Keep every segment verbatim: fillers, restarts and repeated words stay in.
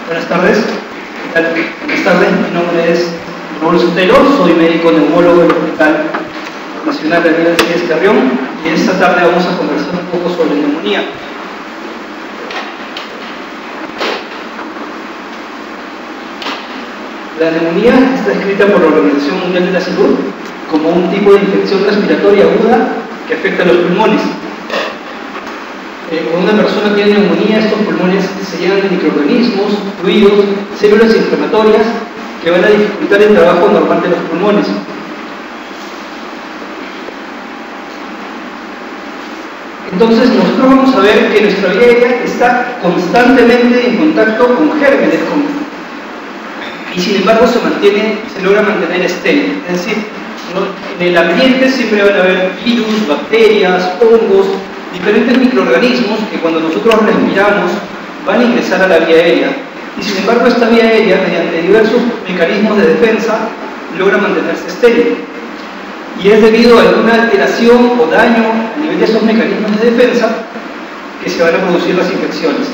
Buenas tardes. ¿Qué tal? Buenas tardes, mi nombre es Raúl Sotelo, soy médico neumólogo del Hospital Nacional de Daniel Díaz Carrión y esta tarde vamos a conversar un poco sobre neumonía. La neumonía está descrita por la Organización Mundial de la Salud como un tipo de infección respiratoria aguda que afecta a los pulmones. Eh, cuando una persona tiene neumonía, estos pulmones se llenan de microorganismos, fluidos, células inflamatorias que van a dificultar el trabajo normal de los pulmones. Entonces nosotros vamos a ver que nuestra vía aérea está constantemente en contacto con gérmenes con, y sin embargo se mantiene, se logra mantener estéril. Es decir, ¿no? En el ambiente siempre van a haber virus, bacterias, hongos, diferentes microorganismos que cuando nosotros respiramos van a ingresar a la vía aérea y sin embargo esta vía aérea mediante diversos mecanismos de defensa logra mantenerse estéril y es debido a alguna alteración o daño a nivel de esos mecanismos de defensa que se van a producir las infecciones.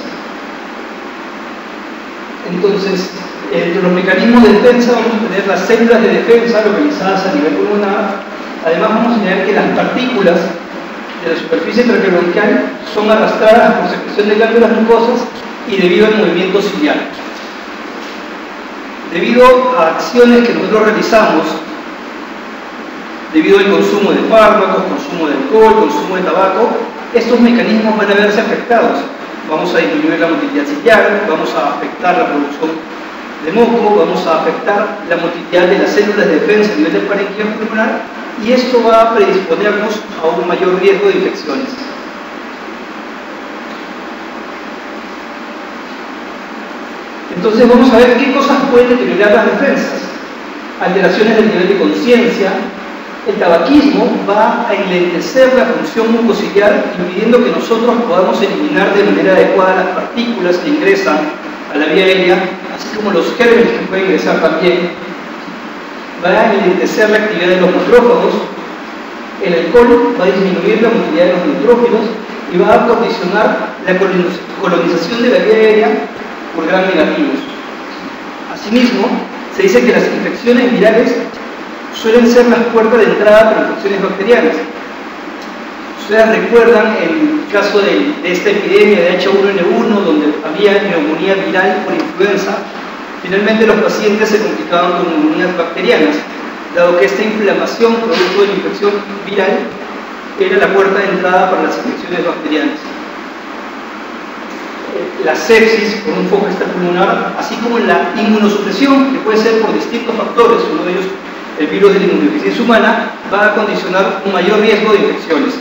Entonces, entre los mecanismos de defensa vamos a tener las células de defensa localizadas a nivel pulmonar. Además vamos a tener que las partículas de la superficie traqueobronquial son arrastradas por secreción de glándulas mucosas y debido al movimiento ciliar. Debido a acciones que nosotros realizamos, debido al consumo de fármacos, consumo de alcohol, consumo de tabaco, estos mecanismos van a verse afectados. Vamos a disminuir la motilidad ciliar, vamos a afectar la producción de moco, vamos a afectar la motilidad de las células de defensa a nivel del parénquima pulmonar y esto va a predisponernos a un mayor riesgo de infecciones. Entonces vamos a ver qué cosas pueden deteriorar las defensas. Alteraciones del nivel de conciencia. El tabaquismo va a enlentecer la función mucociliar, impidiendo que nosotros podamos eliminar de manera adecuada las partículas que ingresan a la vía aérea, así como los gérmenes que pueden ingresar también. Va a enlentecer la actividad de los macrófagos. El alcohol va a disminuir la motilidad de los neutrófilos y va a condicionar la colonización de la vía aérea por gram negativos. Asimismo, se dice que las infecciones virales suelen ser las puertas de entrada para infecciones bacterianas. Ustedes recuerdan el caso de, de esta epidemia de H uno N uno, donde había neumonía viral por influenza. Finalmente los pacientes se complicaban con neumonías bacterianas, dado que esta inflamación producto de la infección viral era la puerta de entrada para las infecciones bacterianas. La sepsis por un foco extrapulmonar, así como la inmunosupresión, que puede ser por distintos factores, uno de ellos el virus de la inmunodeficiencia humana, va a condicionar un mayor riesgo de infecciones.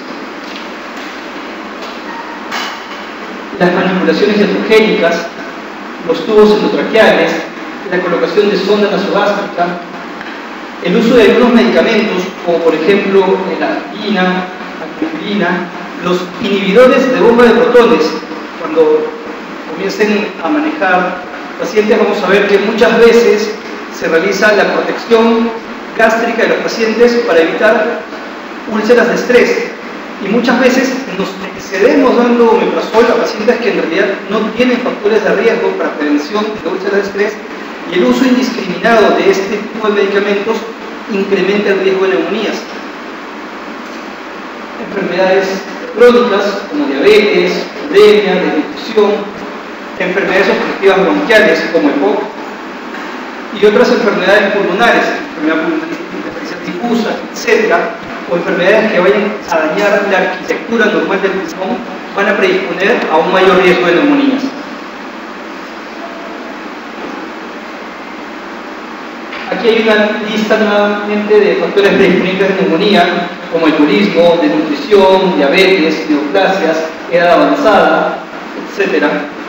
Las manipulaciones iatrogénicas, los tubos endotraqueales, la colocación de sonda nasogástrica, el uso de algunos medicamentos, como por ejemplo la aspirina, la aspirina, los inhibidores de bomba de protones. Cuando comiencen a manejar pacientes, vamos a ver que muchas veces se realiza la protección gástrica de los pacientes para evitar úlceras de estrés. Y muchas veces nos excedemos dando omeprazol a pacientes que en realidad no tienen factores de riesgo para prevención de úlceras de estrés, y el uso indiscriminado de este tipo de medicamentos incrementa el riesgo de neumonías. Enfermedades crónicas como diabetes, anemia, desnutrición, enfermedades obstructivas bronquiales como el EPOC y otras enfermedades pulmonares, enfermedad pulmonar difusa, etcétera, o enfermedades que vayan a dañar la arquitectura normal del pulmón, van a predisponer a un mayor riesgo de neumonías. Aquí hay una lista nuevamente de factores predisponibles de neumonía, como el turismo, desnutrición, diabetes, neoplasias, edad avanzada, etcétera.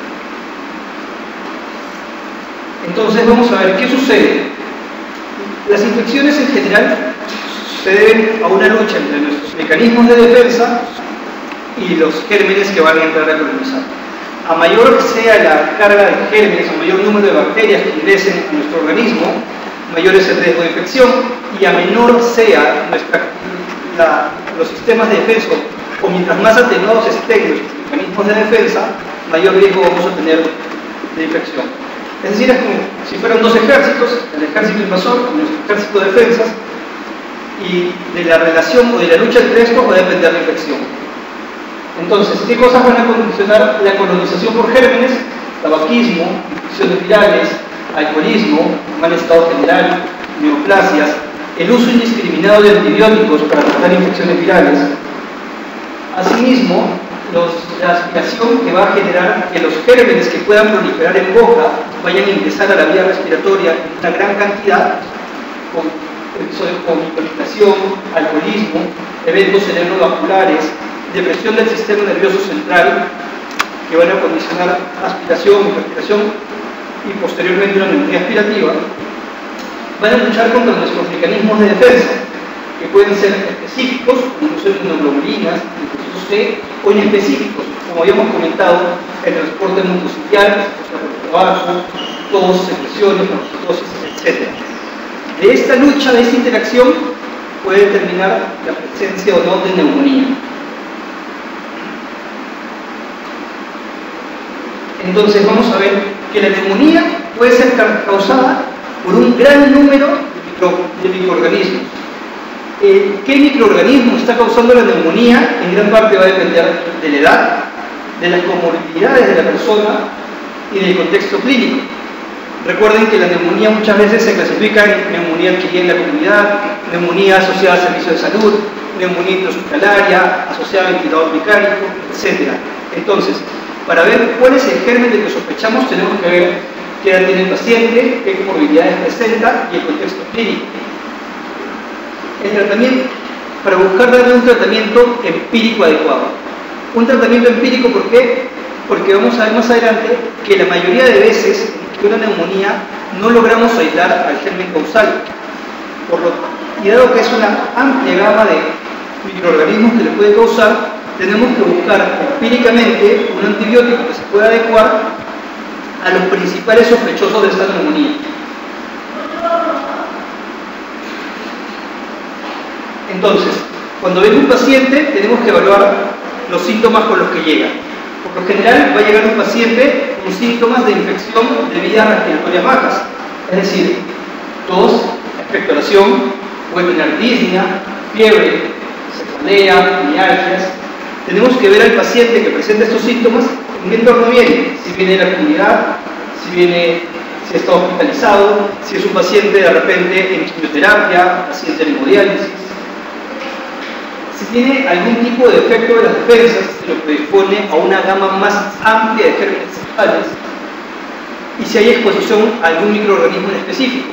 Entonces vamos a ver qué sucede. Las infecciones en general se deben a una lucha entre nuestros mecanismos de defensa y los gérmenes que van a entrar a colonizar. A mayor sea la carga de gérmenes, a mayor número de bacterias que ingresen a nuestro organismo, mayor es el riesgo de infección, y a menor sea nuestra, la, los sistemas de defensa, o mientras más atenuados estén nuestros mecanismos de defensa, mayor riesgo vamos a tener de infección. Es decir, es como si fueran dos ejércitos, el ejército invasor y el ejército de defensas, y de la relación o de la lucha entre estos va a depender la infección. Entonces, ¿qué cosas van a condicionar la colonización por gérmenes? Tabaquismo, infecciones virales, alcoholismo, mal estado general, neoplasias, el uso indiscriminado de antibióticos para tratar infecciones virales. Asimismo, los, la aspiración que va a generar que los gérmenes que puedan proliferar en boca vayan a ingresar a la vía respiratoria en una gran cantidad, con episodios como hipertensión, alcoholismo, eventos cerebrovasculares, depresión del sistema nervioso central, que van a condicionar aspiración, hipertiración y posteriormente una neumonía aspirativa, van a luchar contra nuestros mecanismos de defensa, que pueden ser específicos, como son inmunoglobulinas, linfocitos C, o inespecíficos, como habíamos comentado, el transporte mucositial, el trabajo, tos, secreciones, fagocitosis, etcétera. De esta lucha, de esta interacción, puede determinar la presencia o no de neumonía. Entonces vamos a ver que la neumonía puede ser causada por un gran número de, micro, de microorganismos. Eh, ¿Qué microorganismo está causando la neumonía? En gran parte va a depender de la edad, de las comorbilidades de la persona y del contexto clínico. Recuerden que la neumonía muchas veces se clasifica en neumonía adquirida en la comunidad, neumonía asociada a servicios de salud, neumonía intrahospitalaria, asociada a ventilador mecánico, etcétera. Entonces, para ver cuál es el germen del que sospechamos, tenemos que ver qué edad tiene el paciente, qué comorbilidades presenta y el contexto clínico. El tratamiento, para buscar darle un tratamiento empírico adecuado. Un tratamiento empírico, ¿por qué? Porque vamos a ver más adelante que la mayoría de veces que una neumonía no logramos aislar al germen causal. Por lo, y dado que es una amplia gama de microorganismos que le puede causar, tenemos que buscar empíricamente un antibiótico que se pueda adecuar a los principales sospechosos de esta neumonía. Entonces, cuando ven un paciente, tenemos que evaluar los síntomas con los que llega. Por lo general, va a llegar un paciente con síntomas de infección de vías respiratorias bajas, es decir, tos, expectoración, puede tener disnea, fiebre, cefalea, mialgias. Tenemos que ver al paciente que presenta estos síntomas en qué entorno viene, si viene de la comunidad, si viene, si está hospitalizado, si es un paciente de repente en quimioterapia, paciente en hemodiálisis. Si tiene algún tipo de defecto de las defensas, se lo predispone a una gama más amplia de gérmenes sexuales, y si hay exposición a algún microorganismo en específico.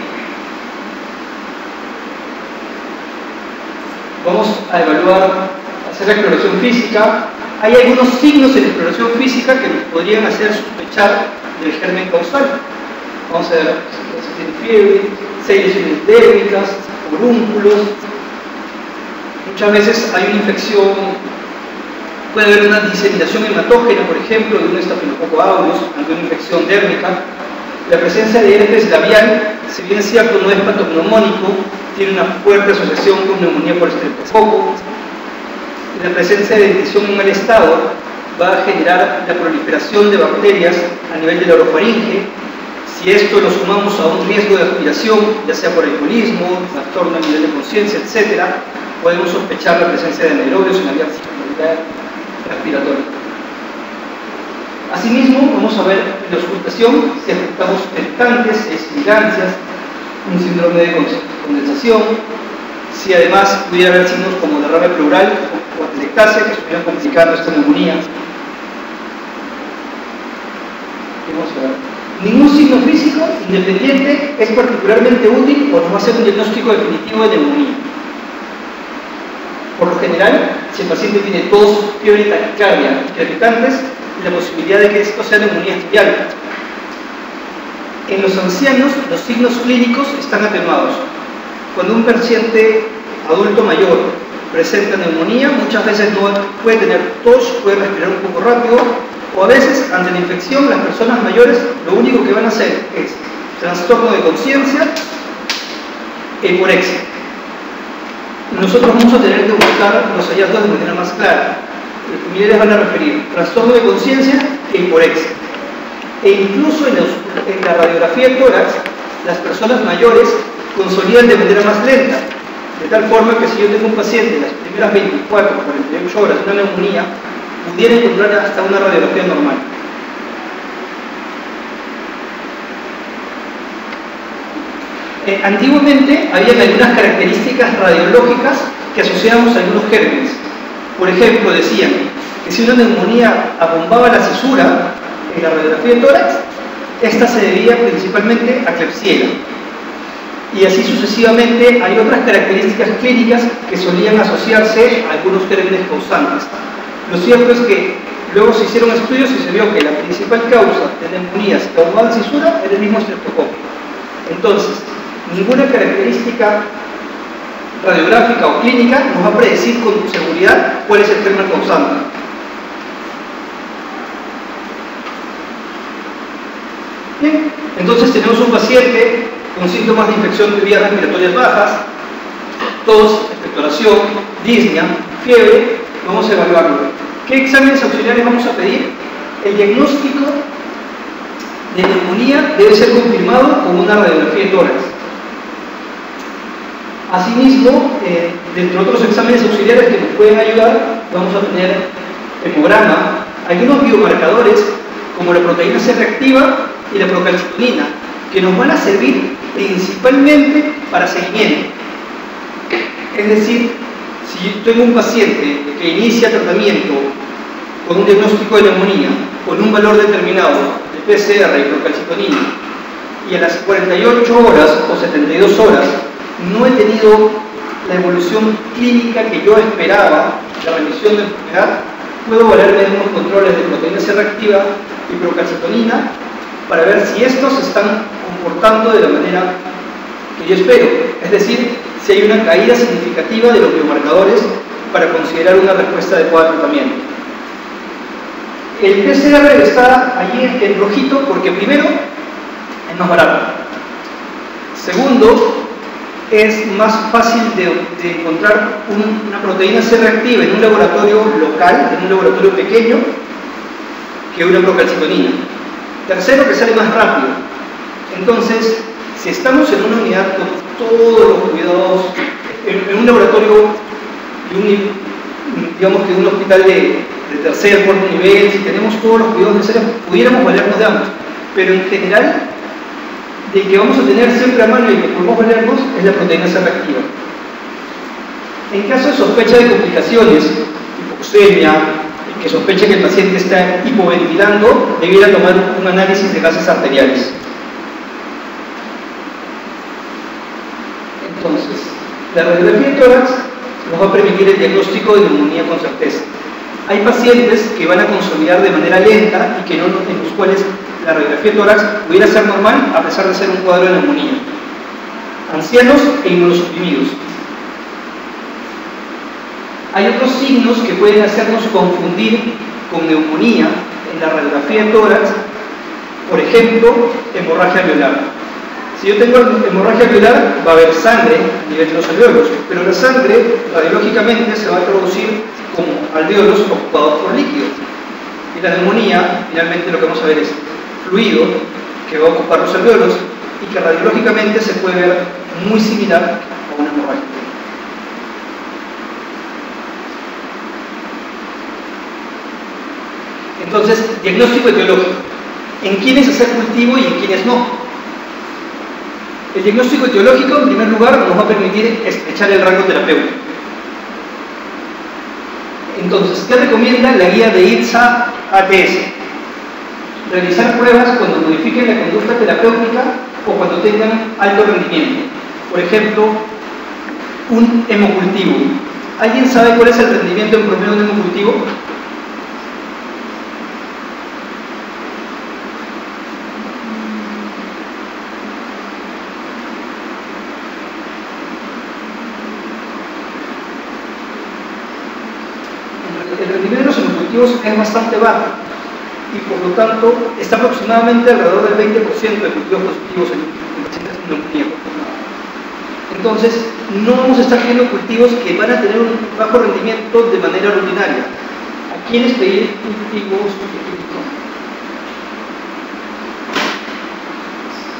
Vamos a evaluar, hacer la exploración física. Hay algunos signos en la exploración física que nos podrían hacer sospechar del germen causal. Vamos a ver si tiene fiebre, si hay lesiones dérmicas, orúnculos. Muchas veces hay una infección, puede haber una diseminación hematógena, por ejemplo, de un estafilococo aureus, alguna infección dérmica. La presencia de herpes labial, si bien es cierto, no es patognomónico, tiene una fuerte asociación con neumonía por estreptococo. La presencia de dentición en mal estado va a generar la proliferación de bacterias a nivel de la orofaringe. Si esto lo sumamos a un riesgo de aspiración, ya sea por alcoholismo, trastorno a nivel de conciencia, etcétera, podemos sospechar la presencia de anaerobios en la vía respiratoria. Asimismo, vamos a ver en la auscultación si afectamos expectantes, esplicancias, un síndrome de condensación, si además pudiera haber signos como derrame pleural o atelectasia que estuvieran complicando esta neumonía. Vamos a ver. Ningún signo físico independiente es particularmente útil o nos va a hacer un diagnóstico definitivo de neumonía. Por lo general, si el paciente tiene tos, fiebre, taquicardia y crepitantes, la posibilidad de que esto sea neumonía es muy alta. En los ancianos, los signos clínicos están atenuados. Cuando un paciente adulto mayor presenta neumonía, muchas veces no puede tener tos, puede respirar un poco rápido, o a veces, ante la infección, las personas mayores lo único que van a hacer es trastorno de conciencia e hiporexia. Nosotros vamos a tener que buscar los hallazgos de manera más clara. Los familiares van a referir trastorno de conciencia e hiporexia. E incluso en, los, en la radiografía radiografía de tórax, las personas mayores consolidan de manera más lenta, de tal forma que si yo tengo un paciente en las primeras veinticuatro o cuarenta y ocho horas de una neumonía, pudiera encontrar hasta una radiografía normal. Eh, antiguamente había algunas características radiológicas que asociábamos a algunos gérmenes. Por ejemplo, decían que si una neumonía abombaba la cisura en la radiografía de tórax, esta se debía principalmente a Klebsiella. Y así sucesivamente hay otras características clínicas que solían asociarse a algunos gérmenes causantes. Lo cierto es que luego se hicieron estudios y se vio que la principal causa de neumonías que abombaban la cisura era el mismo estreptococo. Entonces, ninguna característica radiográfica o clínica nos va a predecir con seguridad cuál es el germen causante. Bien, entonces tenemos un paciente con síntomas de infección de vías respiratorias bajas, tos, expectoración, disnea, fiebre. Vamos a evaluarlo. ¿Qué exámenes auxiliares vamos a pedir? El diagnóstico de neumonía debe ser confirmado con una radiografía de tórax. Asimismo, eh, dentro de otros exámenes auxiliares que nos pueden ayudar, vamos a tener hemograma, algunos biomarcadores como la proteína C reactiva y la procalcitonina, que nos van a servir principalmente para seguimiento. Es decir, si yo tengo un paciente que inicia tratamiento con un diagnóstico de neumonía, con un valor determinado de P C R y procalcitonina, y a las cuarenta y ocho horas o setenta y dos horas no he tenido la evolución clínica que yo esperaba, la remisión de enfermedad, puedo valerme de unos controles de proteína C reactiva y procalcitonina para ver si estos se están comportando de la manera que yo espero. Es decir, si hay una caída significativa de los biomarcadores para considerar una respuesta adecuada al tratamiento. El P C R está allí en rojito porque primero es más barato. Segundo, es más fácil de, de encontrar un, una proteína C reactiva en un laboratorio local, en un laboratorio pequeño, que una procalcitonina. Tercero, que sale más rápido. Entonces, si estamos en una unidad con todos los cuidados, en, en un laboratorio, de un, digamos que un hospital de, de tercer, cuarto nivel, si tenemos todos los cuidados necesarios, pudiéramos valernos de ambos. Pero en general, de que vamos a tener siempre a mano y que podemos valernos es la proteína C reactiva. En caso de sospecha de complicaciones, hipoxemia, que sospeche que el paciente está hipoventilando, debiera tomar un análisis de gases arteriales. Entonces, la radiografía de tórax nos va a permitir el diagnóstico de neumonía con certeza. Hay pacientes que van a consolidar de manera lenta y que no, en los cuales la radiografía de tórax pudiera ser normal a pesar de ser un cuadro de neumonía. Ancianos e inmunosuprimidos. Hay otros signos que pueden hacernos confundir con neumonía en la radiografía de tórax, por ejemplo, hemorragia alveolar. Si yo tengo hemorragia alveolar, va a haber sangre a nivel de los alveolos, pero la sangre radiológicamente se va a producir como alveolos ocupados por líquidos. Y la neumonía, finalmente lo que vamos a ver es fluido que va a ocupar los alveolos y que radiológicamente se puede ver muy similar a una hemorragia. Entonces, diagnóstico etiológico. ¿En quiénes hacer cultivo y en quiénes no? El diagnóstico etiológico, en primer lugar, nos va a permitir estrechar el rango terapéutico. Entonces, ¿qué recomienda la guía de I T S A A T S? Realizar pruebas cuando modifiquen la conducta terapéutica o cuando tengan alto rendimiento. Por ejemplo, un hemocultivo. ¿Alguien sabe cuál es el rendimiento en promedio de un hemocultivo? El rendimiento de los hemocultivos es bastante bajo y por lo tanto está aproximadamente alrededor del veinte por ciento de cultivos positivos en, en pacientes con neumonía. Entonces, no vamos a estar viendo cultivos que van a tener un bajo rendimiento de manera rutinaria. ¿A quiénes pedir cultivos?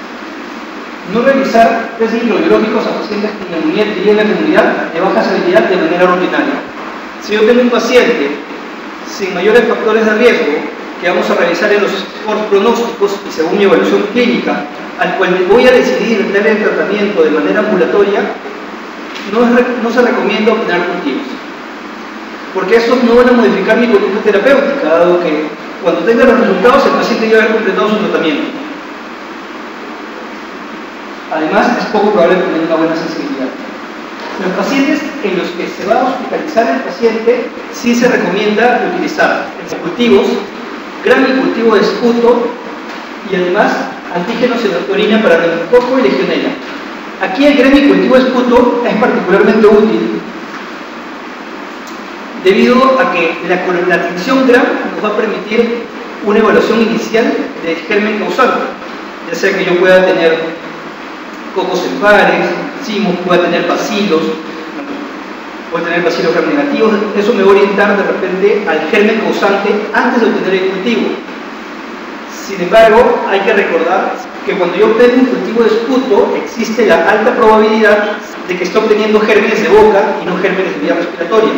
No realizar test microbiológicos a pacientes con neumonía adquirida en la comunidad de baja severidad de manera rutinaria. Si yo tengo un paciente sin mayores factores de riesgo, que vamos a revisar en los scores pronósticos y según mi evaluación clínica, al cual voy a decidir darle el tratamiento de manera ambulatoria, no, es, no se recomienda obtener cultivos, porque estos no van a modificar mi conducta terapéutica, dado que cuando tenga los resultados el paciente ya va a haber completado su tratamiento. Además, es poco probable tener una buena sensibilidad. Los pacientes en los que se va a hospitalizar el paciente, sí se recomienda utilizar cultivos, gram y cultivo de esputo y además antígenos en orina para neumococo y legionela. Aquí el gram y cultivo de esputo es particularmente útil debido a que la, la tinción gram nos va a permitir una evaluación inicial del germen causante, ya sea que yo pueda tener cocos en pares, cimos, pueda tener bacilos, puede tener bacilos gram negativos. Eso me va a orientar de repente al germen causante antes de obtener el cultivo. Sin embargo, hay que recordar que cuando yo obtengo un cultivo de esputo, existe la alta probabilidad de que esté obteniendo gérmenes de boca y no gérmenes de vía respiratoria.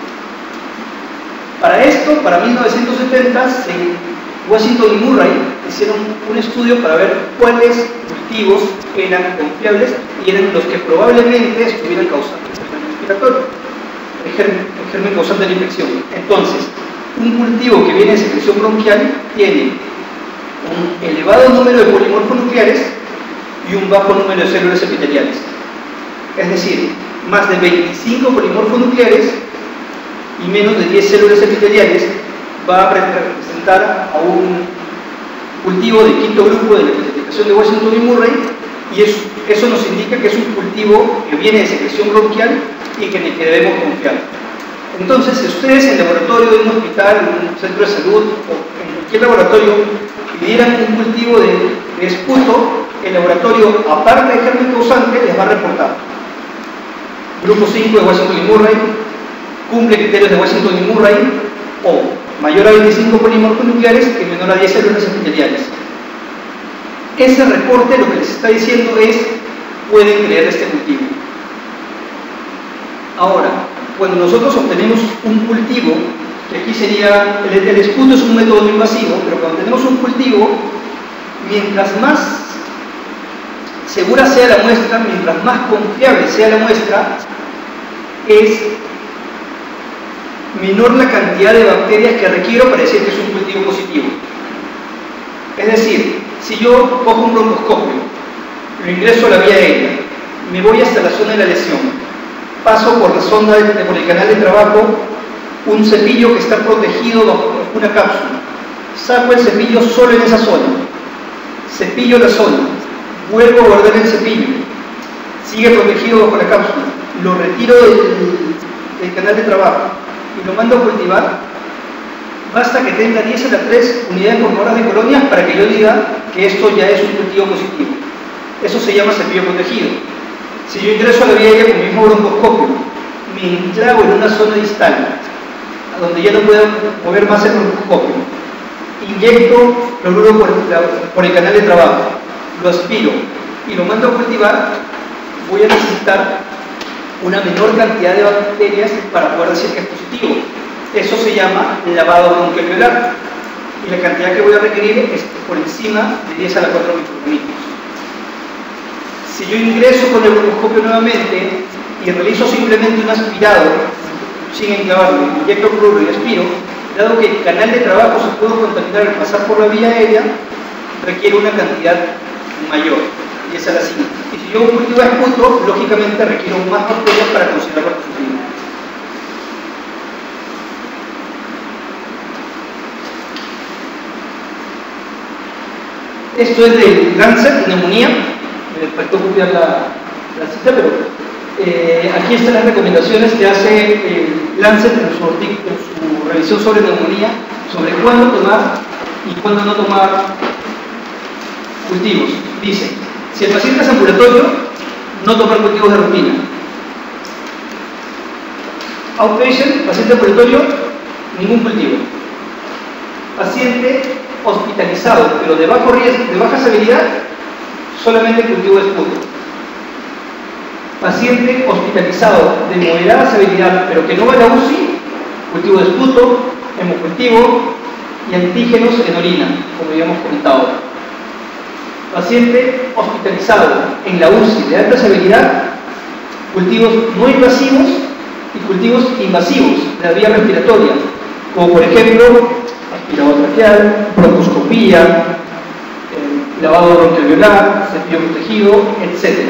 Para esto, para mil novecientos setenta, Washington y Murray hicieron un estudio para ver cuáles cultivos eran confiables y eran los que probablemente estuvieran causando el respiratorio, el germen, el germen causante de la infección. Entonces, un cultivo que viene de secreción bronquial tiene un elevado número de polimorfonucleares y un bajo número de células epiteliales. Es decir, más de veinticinco polimorfonucleares y menos de diez células epiteliales va a representar a un cultivo de quinto grupo de la clasificación de Washington y Murray, y eso, eso nos indica que es un cultivo que viene de secreción bronquial y que en el que debemos confiar. Entonces, si ustedes en el laboratorio de un hospital, en un centro de salud o en cualquier laboratorio pidieran un cultivo de, de esputo, el laboratorio, aparte del germen causante, les va a reportar grupo cinco de Washington y Murray, cumple criterios de Washington y Murray, o mayor a veinticinco polimorfonucleares y menor a diez células epiteliales. Ese reporte lo que les está diciendo es: pueden crear este cultivo. Ahora, cuando nosotros obtenemos un cultivo, que aquí sería, el, el esputo es un método no invasivo, pero cuando tenemos un cultivo, mientras más segura sea la muestra, mientras más confiable sea la muestra, es menor la cantidad de bacterias que requiero para decir que es un cultivo positivo. Es decir, si yo cojo un broncoscopio, lo ingreso a la vía aérea, me voy hasta la zona de la lesión, paso por la sonda de, de, por el canal de trabajo, un cepillo que está protegido bajo una cápsula, saco el cepillo solo en esa zona, cepillo la zona, vuelvo a guardar el cepillo, sigue protegido bajo la cápsula, lo retiro del, del canal de trabajo y lo mando a cultivar, basta que tenga diez a la tres unidades por hora de colonias para que yo diga que esto ya es un cultivo positivo. Eso se llama cepillo protegido. Si yo ingreso a la vía aérea con mi mismo broncoscopio, me enclavo en una zona distal, donde ya no puedo mover más el broncoscopio, inyecto cloruro por, por el canal de trabajo, lo aspiro y lo mando a cultivar, voy a necesitar una menor cantidad de bacterias para poder decir que es positivo. Eso se llama lavado bronquialveolar y la cantidad que voy a requerir es por encima de diez a la cuatro microgramos. Si yo ingreso con el broncoscopio nuevamente y realizo simplemente un aspirado sin enclavarlo, inyecto cloruro y aspiro, dado que el canal de trabajo se puede contaminar al pasar por la vía aérea, requiere una cantidad mayor, y esa es la siguiente. Y si yo cultivo esputo, lógicamente requiero más bacterias para considerarlo positivo. Esto es de Lancet, neumonía. Me faltó copiar la, la cita, pero eh, aquí están las recomendaciones que hace eh, Lancet en su, en su revisión sobre neumonía, sobre cuándo tomar y cuándo no tomar cultivos. Dice: si el paciente es ambulatorio, no tomar cultivos de rutina. Outpatient, paciente ambulatorio, ningún cultivo. Paciente hospitalizado, pero de bajo riesgo, de baja severidad, solamente cultivo de esputo. Paciente hospitalizado de moderada severidad, pero que no va a la U C I, cultivo de esputo, hemocultivo y antígenos en orina, como habíamos comentado. Paciente hospitalizado en la U C I de alta severidad, cultivos no invasivos y cultivos invasivos de la vía respiratoria, como por ejemplo aspirador traqueal, broncoscopía, eh, lavado bronquialveolar, cepillo protegido, etcétera.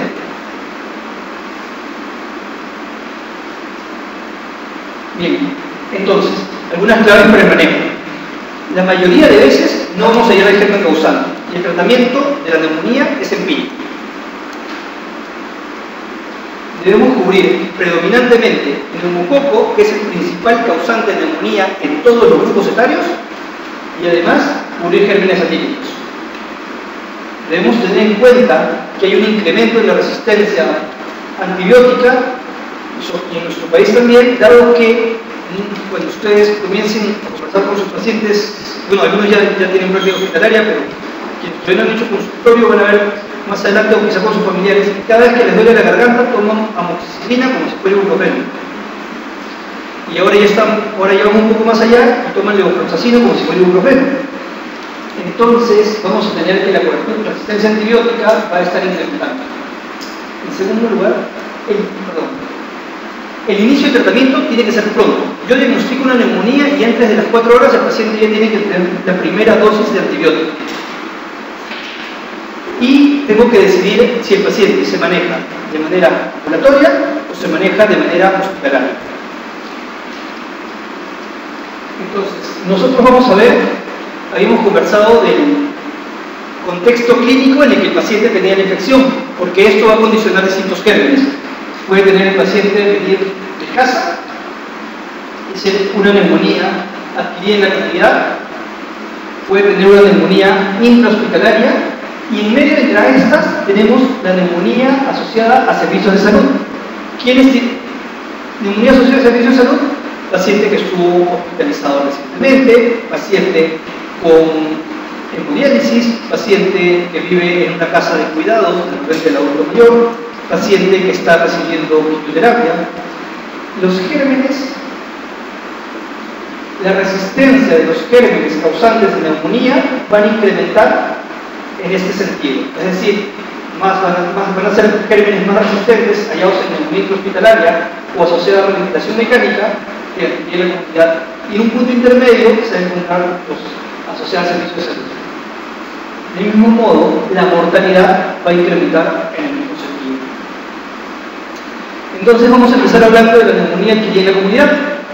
Bien, entonces, algunas claves para el manejo. La mayoría de veces no vamos a hallar el germen causante y el tratamiento de la neumonía es empírico. Debemos cubrir predominantemente el neumococo, que es el principal causante de neumonía en todos los grupos etarios, y además cubrir gérmenes atípicos. Debemos tener en cuenta que hay un incremento en la resistencia antibiótica y en nuestro país también, dado que cuando ustedes comiencen a conversar con sus pacientes, bueno, algunos ya, ya tienen práctica hospitalaria, pero quienes todavía no han hecho consultorio van a ver más adelante o quizá con sus familiares, cada vez que les duele la garganta toman amoxicilina como si fuera ibuprofeno. Y ahora ya, están, ahora ya vamos un poco más allá y toman levofloxacino como si fuera ibuprofeno. Entonces vamos a tener que la resistencia antibiótica va a estar incrementando. En segundo lugar, el, perdón, el inicio del tratamiento tiene que ser pronto. Yo diagnostico una neumonía y antes de las cuatro horas el paciente ya tiene que tener la primera dosis de antibiótico. Y tengo que decidir si el paciente se maneja de manera ambulatoria o se maneja de manera hospitalaria. Entonces, nosotros vamos a ver, habíamos conversado del contexto clínico en el que el paciente tenía la infección, porque esto va a condicionar distintos gérmenes. Puede tener el paciente venir de casa y ser una neumonía adquirida en la comunidad, puede tener una neumonía intrahospitalaria, y en medio entre estas tenemos la neumonía asociada a servicios de salud. ¿Quiénes tienen neumonía asociada a servicios de salud? Paciente que estuvo hospitalizado recientemente, paciente con hemodiálisis, paciente que vive en una casa de cuidados de repente del adulto mayor, paciente que está recibiendo quimioterapia. Los gérmenes, la resistencia de los gérmenes causantes de neumonía van a incrementar en este sentido, es decir, más van, a, más van a ser gérmenes más resistentes hallados en neumonía hospitalaria o asociada a rehabilitación mecánica que en la comunidad, y un punto intermedio se va a encontrar los asociados a servicios de salud. Del mismo modo, la mortalidad va a incrementar en el mismo sentido. Entonces vamos a empezar hablando de la neumonía adquirida en la comunidad.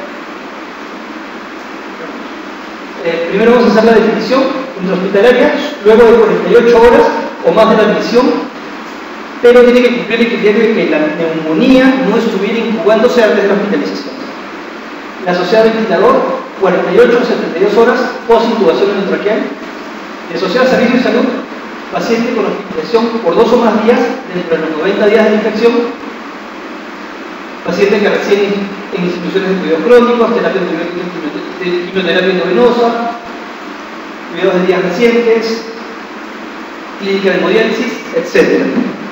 Eh, primero vamos a hacer la definición intrahospitalaria, luego de cuarenta y ocho horas o más de la admisión, pero tiene que cumplir el criterio de que la neumonía no estuviera incubándose antes de la hospitalización. La asociada al ventilador, cuarenta y ocho a setenta y dos horas post intubación endotraqueal. Y asociada a servicios de salud, paciente con hospitalización por dos o más días dentro de los noventa días de la infección, paciente que recién en instituciones de cuidados crónicos, terapia de quimioterapia endovenosa, cuidados de días recientes, clínica de hemodiálisis, etcétera.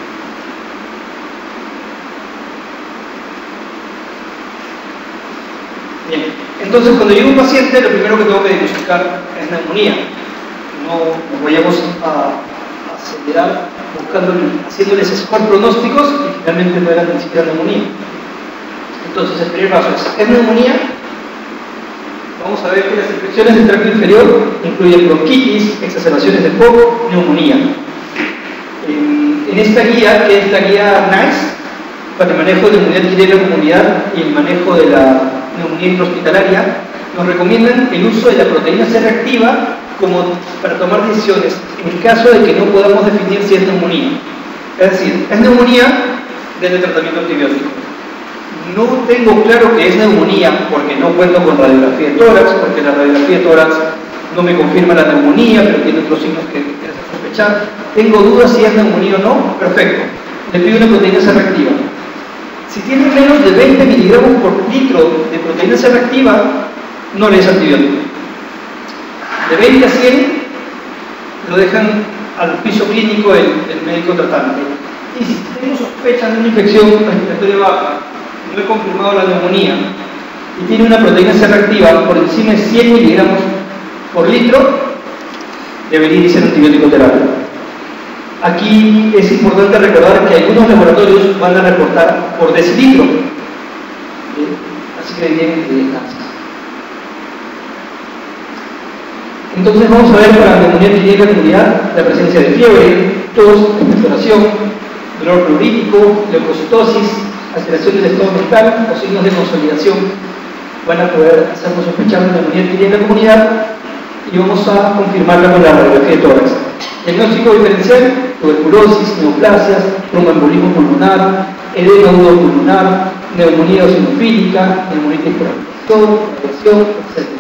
Bien, entonces cuando llega un paciente, lo primero que tengo que diagnosticar es neumonía. No nos vayamos a, a acelerar buscando, haciéndoles score pronósticos y finalmente no eran ni siquiera neumonía. Entonces, el primer paso es, ¿es neumonía? Vamos a ver que las infecciones del tracto inferior incluyen bronquitis, exacerbaciones de foco, neumonía. En, en esta guía, que es la guía NICE, para el manejo de neumonía adquirida en la comunidad y el manejo de la neumonía intrahospitalaria, nos recomiendan el uso de la proteína C reactiva como para tomar decisiones en caso de que no podamos definir si es neumonía. Es decir, es neumonía desde el tratamiento antibiótico. No tengo claro que es neumonía porque no cuento con radiografía de tórax, porque la radiografía de tórax no me confirma la neumonía, pero tiene otros signos que me hacen sospechar. Tengo dudas si es neumonía o no, perfecto. Le pido una proteína C reactiva. Si tiene menos de veinte miligramos por litro de proteína C reactiva, no le es antibiótico. De veinte a cien lo dejan al juicio clínico del, del médico tratante. Y si tengo sospecha de una infección respiratoria baja, no he confirmado la neumonía, y tiene una proteína C reactiva por encima de cien miligramos por litro, debería iniciar antibiótico terapia. Aquí es importante recordar que algunos laboratorios van a reportar por decilitro, ¿bien? Así que bien que descansa. Entonces vamos a ver para la neumonía clínica comunidad la presencia de fiebre, tos, expectoración, dolor plurítico, leucocitosis, alteraciones del estado mental o signos de consolidación. Van a poder hacernos sospechar de neumonía clínica comunidad y vamos a confirmarla con la radiografía de tórax. Diagnóstico diferencial: tuberculosis, neoplasias, tromboembolismo pulmonar, edema agudo pulmonar, neumonía eosinofílica, neumonitis por aspiración, etcétera.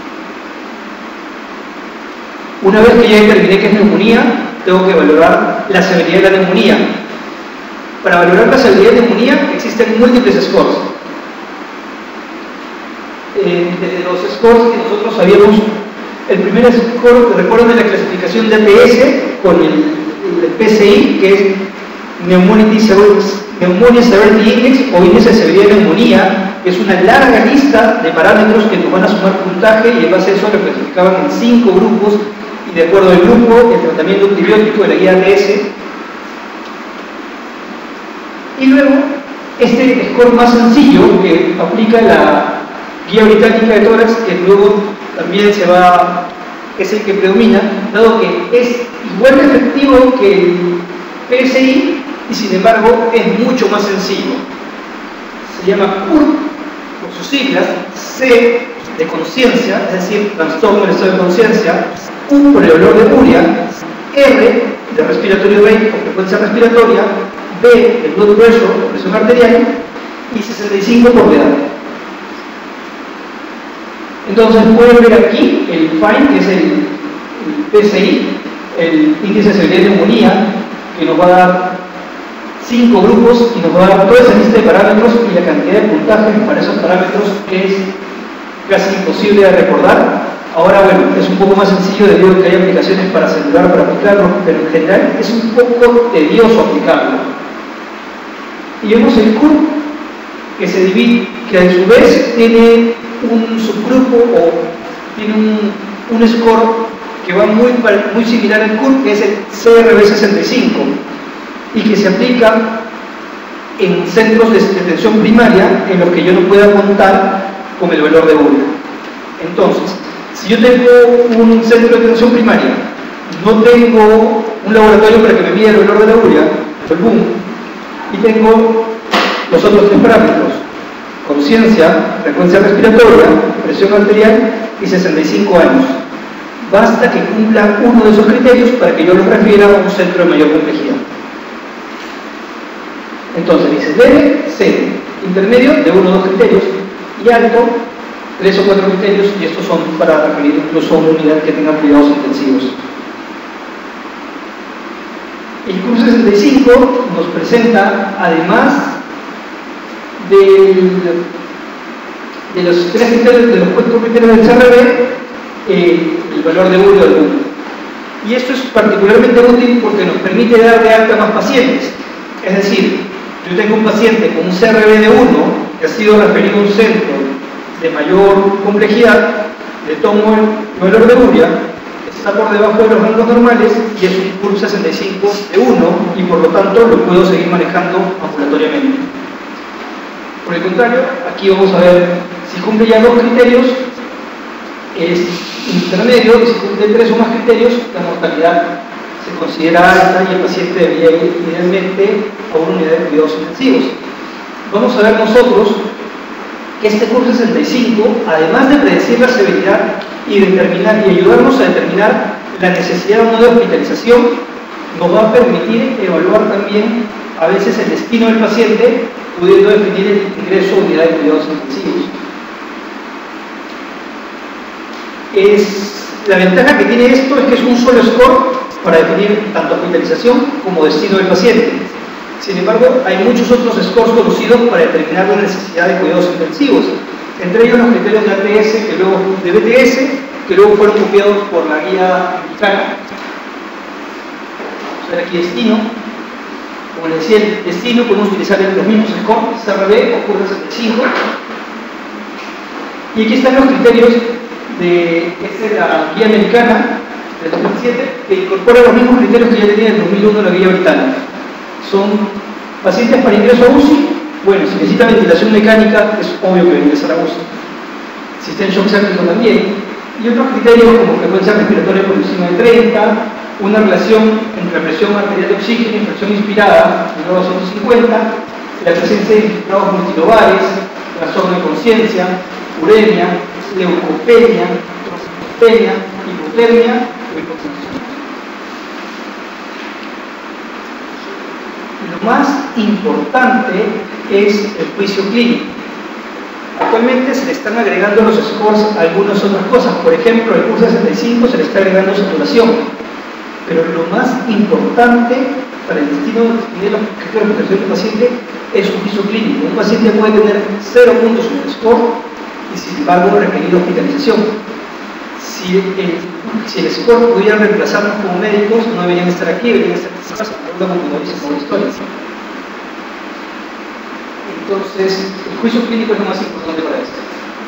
Una vez que ya determiné que es neumonía, tengo que valorar la severidad de la neumonía. Para valorar la severidad de neumonía existen múltiples scores. Eh, desde los scores que nosotros sabíamos, el primer score, recuerdan de la clasificación de A T S con el, el P C I, que es Pneumonia Severity Index o índice de severidad de neumonía, que es una larga lista de parámetros que nos van a sumar puntaje, y en base a eso lo clasificaban en cinco grupos, y de acuerdo al grupo, el tratamiento antibiótico de la guía A T S. Y luego, este score más sencillo que aplica la guía británica de tórax, que luego también se va, es el que predomina, dado que es igual de efectivo que el P S I y sin embargo es mucho más sencillo. Se llama C U R, por sus siglas, C de conciencia, es decir, trastorno del estado de conciencia, U por el olor de urea, R de respiratory rate o frecuencia respiratoria, B de blood pressure o presión arterial, y sesenta y cinco por la edad. Entonces pueden ver aquí el F I N, que es el, el P S I, el índice de severidad de neumonía, que nos va a dar cinco grupos y nos va a dar toda esa lista de parámetros y la cantidad de puntajes para esos parámetros, que es casi imposible de recordar. Ahora, bueno, es un poco más sencillo debido a que hay aplicaciones para celular para aplicarlo, pero en general es un poco tedioso aplicarlo. Y vemos el C U R, que se divide, que a su vez tiene un subgrupo o tiene un, un score que va muy, muy similar al C U R, que es el C R B sesenta y cinco, y que se aplica en centros de detención primaria en los que yo no pueda contar con el valor de urea. Entonces, si yo tengo un centro de detención primaria, no tengo un laboratorio para que me mida el valor de la urea, el B U M, y tengo los otros tres parámetros: conciencia, frecuencia respiratoria, presión arterial y sesenta y cinco años. Basta que cumpla uno de esos criterios para que yo lo refiera a un centro de mayor complejidad. Entonces dice leve, C, intermedio, de uno o dos criterios, y alto, tres o cuatro criterios, y estos son para referir incluso a una unidad que tenga cuidados intensivos. El C U R sesenta y cinco nos presenta, además del, de los tres criterios, de los cuatro criterios del C R B, eh, el valor de urea del B U M. Y esto es particularmente útil porque nos permite dar de alta más pacientes. Es decir, yo tengo un paciente con un C R B de uno que ha sido referido a un centro de mayor complejidad, le tomo el valor de urea, está por debajo de los rangos normales y es un C U R sesenta y cinco de uno, y por lo tanto lo puedo seguir manejando ambulatoriamente. Por el contrario, aquí vamos a ver si cumple ya dos criterios, es intermedio, y si cumple tres o más criterios, la mortalidad se considera alta y el paciente debería ir idealmente a una unidad de cuidados intensivos. Vamos a ver nosotros que este C U R sesenta y cinco, además de predecir la severidad y determinar y ayudarnos a determinar la necesidad o no de hospitalización, nos va a permitir evaluar también a veces el destino del paciente, pudiendo definir el ingreso a unidad de cuidados intensivos. Es, la ventaja que tiene esto es que es un solo score para definir tanto hospitalización como destino del paciente. Sin embargo, hay muchos otros scores conocidos para determinar la necesidad de cuidados intensivos, entre ellos los criterios de A T S, que luego, de B T S, que luego fueron copiados por la guía americana. ver aquí destino. Como les decía, el destino podemos utilizar los mismos scores, C R B o curva setenta y cinco. Y aquí están los criterios de, esta es la guía americana del dos mil siete, que incorpora los mismos criterios que ya tenía en el dos mil uno la guía británica. Son pacientes para ingreso a U C I. Bueno, si necesita ventilación mecánica, es obvio que va a ingresar a U C I. Si está en shock séptico también. Y otros criterios como frecuencia respiratoria por encima de treinta, una relación entre presión arterial de oxígeno y presión inspirada, de nuevo a ciento cincuenta, la presencia de infiltrados multilobares, trastorno de conciencia, uremia, leucopenia, trombopenia, hipotermia o hipotensión. Lo más importante es el juicio clínico. Actualmente se le están agregando los scores a algunas otras cosas. Por ejemplo, al curso sesenta y cinco se le está agregando saturación. Pero lo más importante para el destino de los criterios de protección del paciente es su juicio clínico. Un paciente puede tener cero puntos en el score y sin embargo requerir hospitalización. Si el, si el score pudiera reemplazarnos como médicos, no deberían estar aquí, deberían estar en casa, como dice como historia. Entonces, el juicio clínico es lo más importante para esto.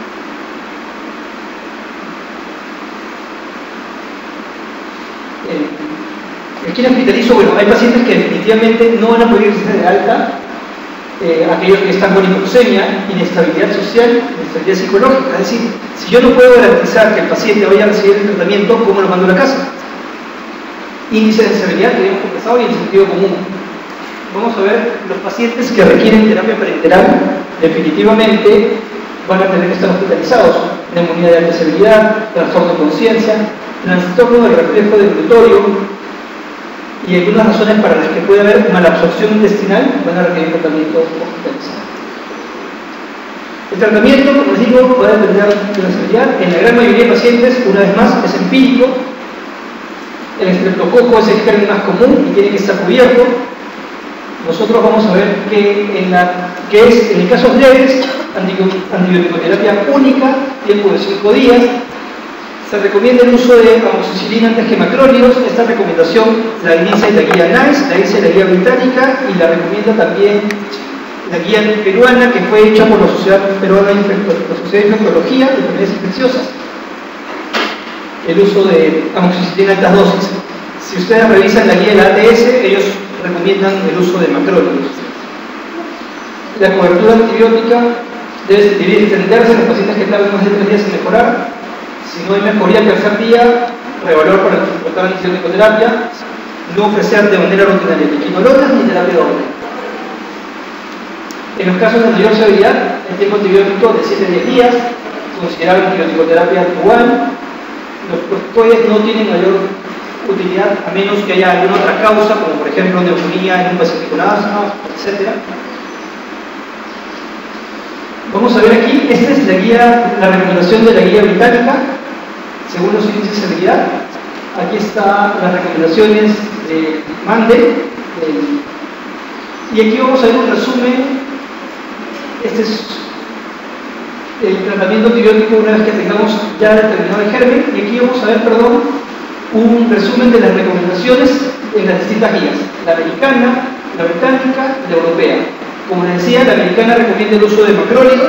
Eh, aquí en hospitalizo, bueno, hay pacientes que definitivamente no van a poder irse de alta, eh, aquellos que están con hipoxemia, inestabilidad social, inestabilidad psicológica. Es decir, si yo no puedo garantizar que el paciente vaya a recibir el tratamiento, ¿cómo lo mando a la casa? Índice de severidad que habíamos conversado y el sentido común. Vamos a ver, los pacientes que requieren terapia parenteral definitivamente van a tener que estar hospitalizados. Neumonía de alta severidad, trastorno de conciencia, trastorno del reflejo deglutorio y algunas razones para las que puede haber malabsorción intestinal van a requerir tratamiento hospitalizado. El tratamiento, como les digo, va a depender de la severidad. En la gran mayoría de pacientes, una vez más, es empírico. El estreptococo es el germen más común y tiene que estar cubierto. Nosotros vamos a ver que, en la, que es, en casos leves, antibioticoterapia única, tiempo de cinco días. Se recomienda el uso de amoxicilina antes que macrólidos. Esta recomendación la inicia la guía NICE, la dice la guía británica y la recomienda también la guía peruana que fue hecha por la Sociedad Peruana de la Sociedad de Infectología de Enfermedades Infecciosas. El uso de amoxicilina en altas dosis. Si ustedes revisan la guía de la A T S, ellos recomiendan el uso de macrólidos. La cobertura antibiótica debe, debe extenderse en los pacientes que tardan más de tres días en mejorar. Si no hay mejoría al tercer día, reevaluar para tratar la psicoterapia. No ofrecer de manera rutinaria ni quinolonas ni terapia doble. En los casos de mayor severidad, el tiempo antibiótico de siete a diez días, considerar antibiótico-terapia dual. Los corticoides no tienen mayor utilidad a menos que haya alguna otra causa, como por ejemplo neumonía en un paciente con asma, etcétera. Vamos a ver aquí, esta es la guía, la recomendación de la guía británica, según los índices de severidad. Aquí están las recomendaciones de Mandel. Y aquí vamos a ver un resumen. Este es el tratamiento antibiótico una vez que tengamos ya determinado el germen. Y aquí vamos a ver, perdón, un resumen de las recomendaciones en las distintas guías, la americana, la británica y la europea. Como les decía, la americana recomienda el uso de macrólidos,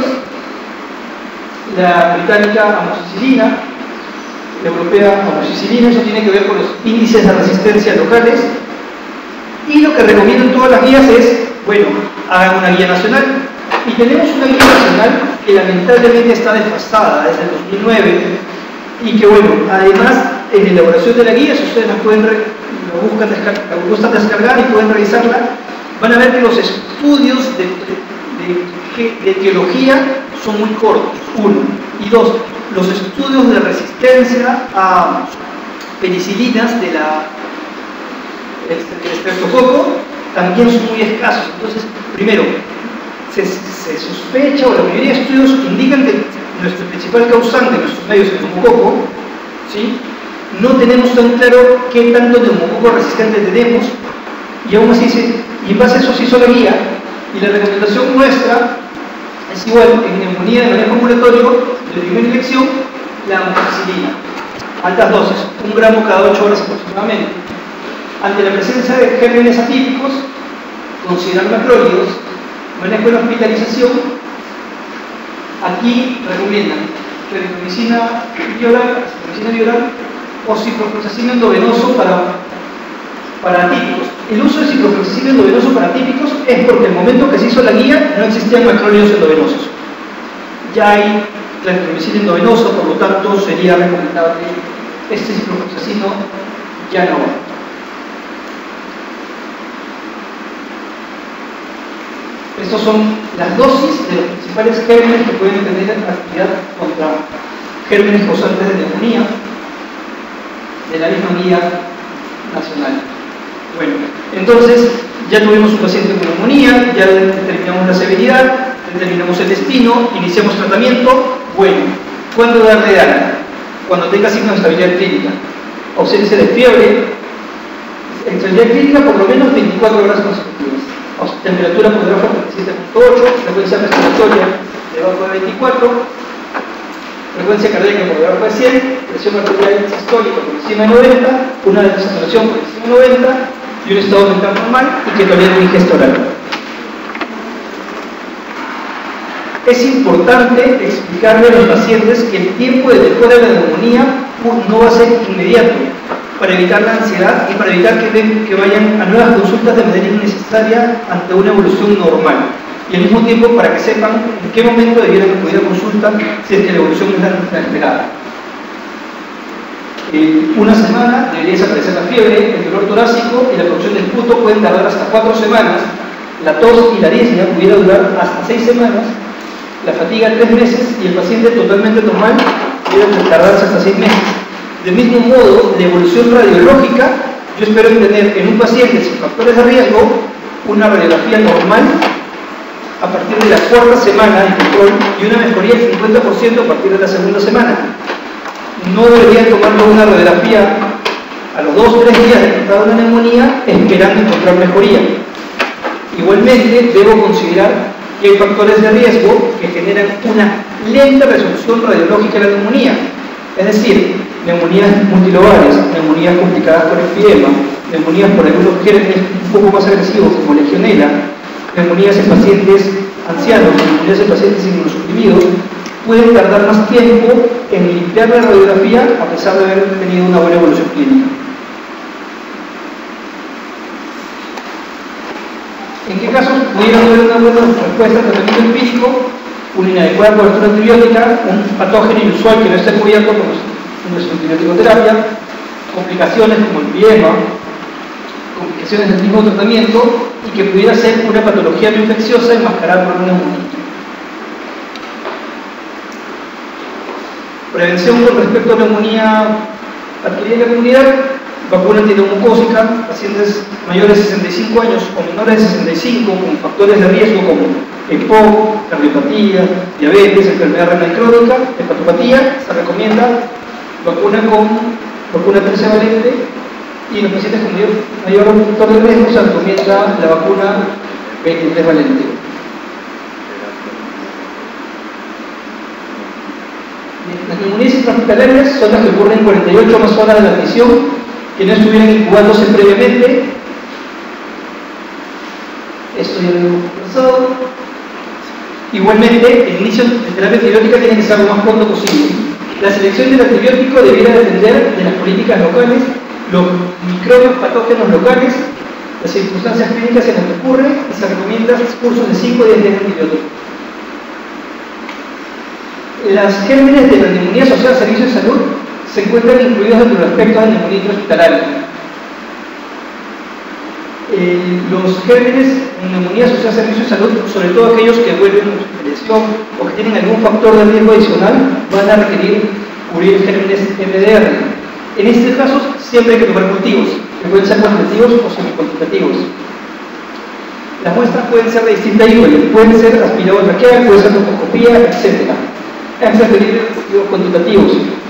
la británica amoxicilina, la europea amoxicilina. Eso tiene que ver con los índices de resistencia locales. Y lo que recomiendan todas las guías es, bueno, hagan una guía nacional. Y tenemos una guía nacional que lamentablemente está desfasada desde el dos mil nueve y que, bueno, además en la elaboración de la guía, si ustedes la pueden lo buscan descargar, lo gustan descargar y pueden revisarla, van a ver que los estudios de, de, de, de etiología son muy cortos, uno. Y dos, los estudios de resistencia a penicilinas de la, del estreptococo también son muy escasos. Entonces, primero, se, se sospecha, o la mayoría de estudios indican que nuestro principal causante de nuestros medios es el neumococo, ¿sí? No tenemos tan claro qué tanto neumococo resistente tenemos, y aún así, se, y en base a eso se hizo la guía, y la recomendación nuestra es igual, en neumonía de manejo ambulatorio, de primera elección, la amoxicilina, altas dosis, un gramo cada ocho horas aproximadamente. Ante la presencia de gérmenes atípicos, considerar macrólidos, manejo de hospitalización, aquí recomiendan erytromicina bioral, erytromicina bioral o ciprofloxacino endovenoso para, para atípicos. El uso de ciprofloxacino endovenoso para atípicos es porque en el momento que se hizo la guía no existían macrólidos endovenosos. Ya hay la erytromicina endovenosa, por lo tanto sería recomendable este ciprofloxacino, ya no va. Estas son las dosis de los principales gérmenes que pueden tener actividad contra gérmenes causantes de neumonía de la misma guía nacional. Bueno, entonces ya tuvimos un paciente con neumonía, ya determinamos la severidad, determinamos el destino, iniciamos tratamiento. Bueno, ¿cuándo darle de alta? Cuando tenga signos de estabilidad clínica. Ausencia de fiebre, estabilidad clínica por lo menos veinticuatro horas consecutivas. Temperatura por debajo de veintisiete punto ocho, frecuencia respiratoria debajo de veinticuatro, frecuencia cardíaca por debajo de cien, presión arterial sistólica por encima de noventa, una desaturación por encima de noventa y un estado mental normal y que tolera un ingesta oral. Es importante explicarle a los pacientes que el tiempo de mejora de la neumonía no va a ser inmediato, para evitar la ansiedad y para evitar que, ven, que vayan a nuevas consultas de manera innecesaria ante una evolución normal. Y al mismo tiempo para que sepan en qué momento debieran acudir a consulta si es que la evolución es la esperada. En una semana debería desaparecer la fiebre, el dolor torácico y la producción del puto pueden tardar hasta cuatro semanas, la tos y la disnea pudiera durar hasta seis semanas, la fatiga tres meses y el paciente totalmente normal puede tardarse hasta seis meses. Del mismo modo, la evolución radiológica, yo espero tener en un paciente sin factores de riesgo una radiografía normal a partir de la cuarta semana de control y una mejoría del cincuenta por ciento a partir de la segunda semana. No debería tomarlo una radiografía a los dos o tres días de tratar una neumonía esperando encontrar mejoría. Igualmente, debo considerar que hay factores de riesgo que generan una lenta resolución radiológica de la neumonía. Es decir, neumonías multilobales, neumonías complicadas por enfisema, neumonías por algunos gérmenes un poco más agresivos como legionela, neumonías en pacientes ancianos, neumonías en pacientes inmunosuprimidos, pueden tardar más tiempo en limpiar la radiografía a pesar de haber tenido una buena evolución clínica. ¿En qué casos pudieron haber una buena respuesta al tratamiento empírico? Una inadecuada cobertura antibiótica, un patógeno inusual que no esté cubierto por nuestra antibiótico-terapia, complicaciones como el empiema, complicaciones del mismo tratamiento y que pudiera ser una patología no infecciosa enmascarada por una neumonía. Prevención con respecto a neumonía adquirida en la comunidad, vacuna antineumocócica, pacientes mayores de sesenta y cinco años o menores de sesenta y cinco con factores de riesgo como EPOC, cardiopatía, diabetes, enfermedad renal crónica, hepatopatía, se recomienda vacuna con vacuna trivalente y en los pacientes con mayor, mayor factor de riesgo se recomienda la vacuna veintitrés valente. Las neumonías intrahospitalarias son las que ocurren en cuarenta y ocho más horas de la admisión, que no estuvieran incubándose previamente. Esto ya lo hemos conversado. Igualmente, el inicio de terapia antibiótica tiene que ser lo más pronto posible. La selección del antibiótico debiera depender de las políticas locales, los microbios patógenos locales, las circunstancias clínicas en las que ocurre y se recomiendan cursos de cinco a diez días de antibiótico. Las gérmenes de la neumonía asociada a servicios de salud se encuentran incluidos dentro del aspecto de neumonía intrahospitalaria. Eh, los gérmenes en neumonía asociada a servicios de salud, sobre todo aquellos que vuelven hospitalización o que tienen algún factor de riesgo adicional, van a requerir cubrir gérmenes M D R. En este caso, siempre hay que tomar cultivos, que pueden ser cuantitativos o semicuantitativos. Las muestras pueden ser de distinta índole, pueden ser aspirado traqueal, puede ser broncoescopía, etcétera. Hay que requerir cultivos cuantitativos.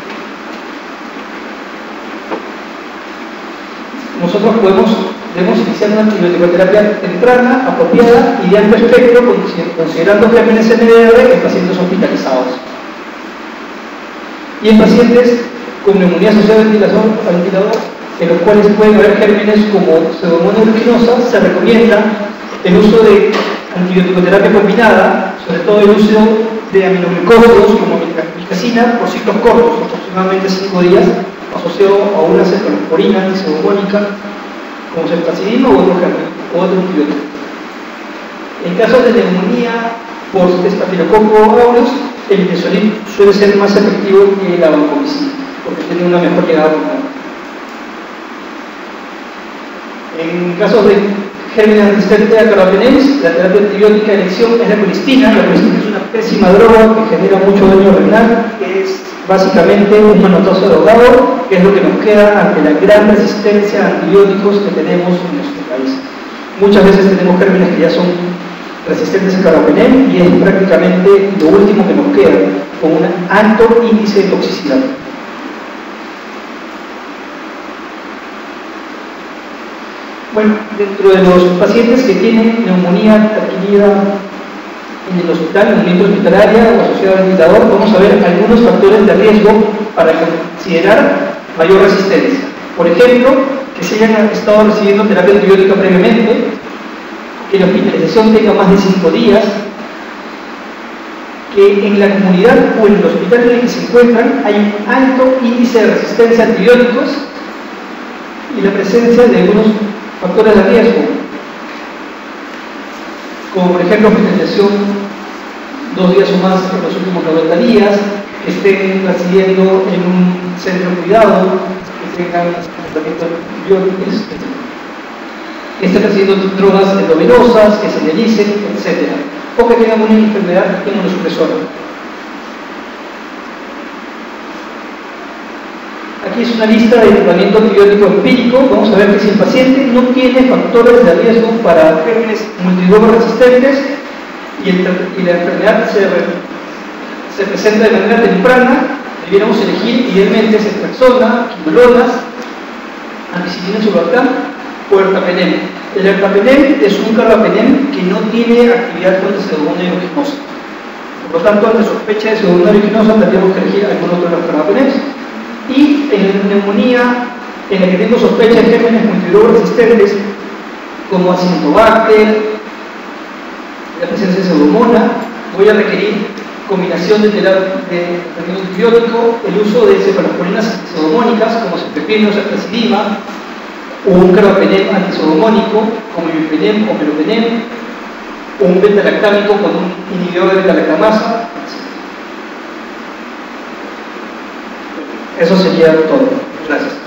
Nosotros podemos, debemos iniciar una antibioticoterapia temprana, apropiada y de amplio espectro, considerando gérmenes M D R en pacientes hospitalizados. Y en pacientes con neumonía asociada al ventilador, en los cuales pueden haber gérmenes como Pseudomonas aeruginosa, se recomienda el uso de antibioticoterapia combinada, sobre todo el uso de aminoglucósidos como milcacina por ciclos cortos, aproximadamente cinco días, asociado a una cefalosporina pseudomónica como cefalexina u otro germen, o otro antibiótico. En casos de neumonía por Staphylococcus aureus, el midazolam suele ser más efectivo que la vancomicina, porque tiene una mejor llegada pulmonar. En casos de gérmenes resistentes a carbapenems, la terapia antibiótica de elección es la colistina. La colistina es una pésima droga que genera mucho daño renal, que es básicamente un manotazo de ahogado, que es lo que nos queda ante la gran resistencia a antibióticos que tenemos en nuestro país. Muchas veces tenemos gérmenes que ya son resistentes a carbapenem y es prácticamente lo último que nos queda, con un alto índice de toxicidad. Bueno, dentro de los pacientes que tienen neumonía adquirida en el hospital, neumonía hospitalaria o asociada al ventilador, vamos a ver algunos factores de riesgo para considerar mayor resistencia. Por ejemplo, que se hayan estado recibiendo terapia antibiótica previamente, que la hospitalización tenga más de cinco días, que en la comunidad o en el hospital en el que se encuentran hay un alto índice de resistencia a antibióticos y la presencia de algunos factores de riesgo, como por ejemplo hospitalización dos días o más en los últimos noventa días, que estén residiendo en un centro de cuidado, que tengan tratamiento de antibióticos, que estén recibiendo drogas endovenosas, que se dialicen, etcétera, o que tengan una enfermedad inmunosupresora. Aquí es una lista de tratamiento antibiótico empírico. Vamos a ver que si el paciente no tiene factores de riesgo para gérmenes multidrogos resistentes y, el, y la enfermedad se, se presenta de manera temprana, debiéramos elegir idealmente ceftriaxona, quinolonas, ampicilina sulbactam o ertapenem. El ertapenem es un carbapenem que no tiene actividad contra Pseudomonas aeruginosa. Por lo tanto, ante sospecha de Pseudomonas aeruginosa tendríamos que elegir algún otro de los carbapenems. Y en la neumonía en la que tengo sospecha de gérmenes multidrogos resistentes como Acinetobacter, la presencia de Pseudomonas, voy a requerir combinación de terapia de tratamiento antibiótico, el uso de cefalosporinas pseudomónicas como cefepime o ceftriaxona, o un carbapenem antipseudomónico como imipenem o meropenem, o un beta-lactámico con un inhibidor de beta-lactamasa. Eso sería todo. Gracias.